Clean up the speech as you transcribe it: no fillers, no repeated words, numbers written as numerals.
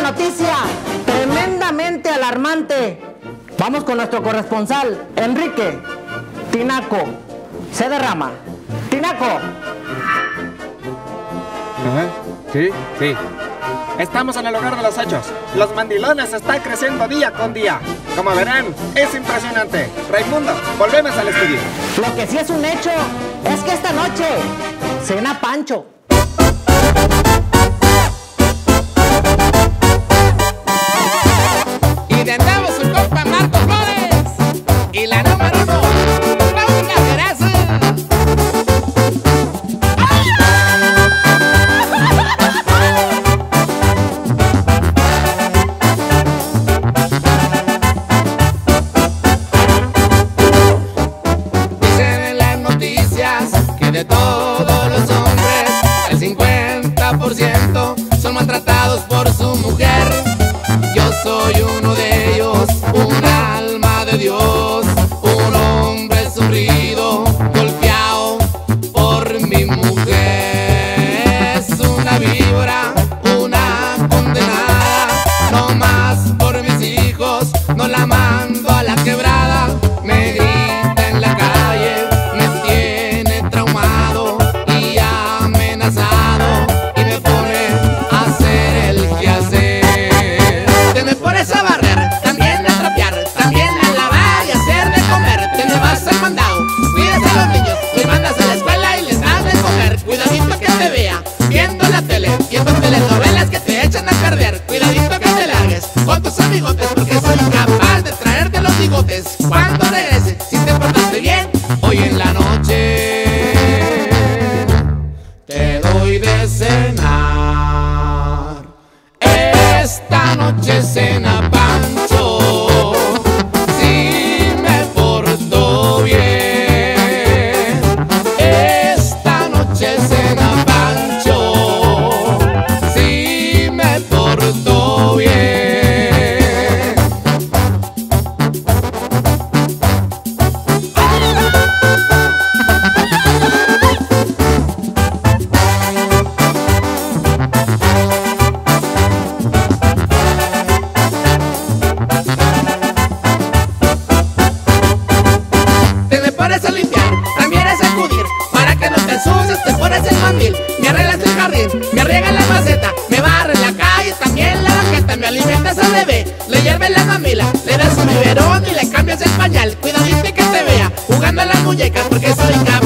noticia tremendamente alarmante. Vamos con nuestro corresponsal, Enrique Tinaco. Se derrama. Tinaco. Ajá, sí. Estamos en el lugar de los hechos. Los mandilones están creciendo día con día. Como verán, es impresionante. Raimundo, volvemos al estudio. Lo que sí es un hecho es que esta noche cena Pancho. Y de nuevo su compa Marco Flores y la número 1, Paula Peraza. Dicen en las noticias que de todos los hombres el 50% son maltratados por su mujer. Yo soy uno de ellos, un alma de Dios, un hombre sufrido, golpeado por mi mujer. Es una víbora, una condenada, no más por mis hijos, no la mando a la quebrada. Me grita en la calle, me tiene traumado y amenazado y me pone a hacer el quehacer. Te me pones a barrer, también a trapear, también a lavar y hacer de comer. Te me vas al mandado, cuidas a los niños, los mandas a la escuela y les das de comer. Cuidadito que te vea, viendo la tele, viendo telenovelas que te echan a perder. Cuidadito que te largues con tus amigotes, porque soy capaz de traerte los bigotes. Cuando regrese, si te portaste bien, hoy en la noche te doy de cenar. Esta noche cena Pancho, si me porto bien. Esta noche cena Pancho, si me porto bien. Te me pones a limpiar, también a sacudir, para que no te ensucies, te pones el mandil. Me arreglas el jardín, me riegas la maceta, me barres la calle, también la banqueta. Me alimentas al bebé, le hierves la mamila, le das un biberón y le cambias el pañal. Cuidadito que te vea, jugando a las muñecas, porque soy capaz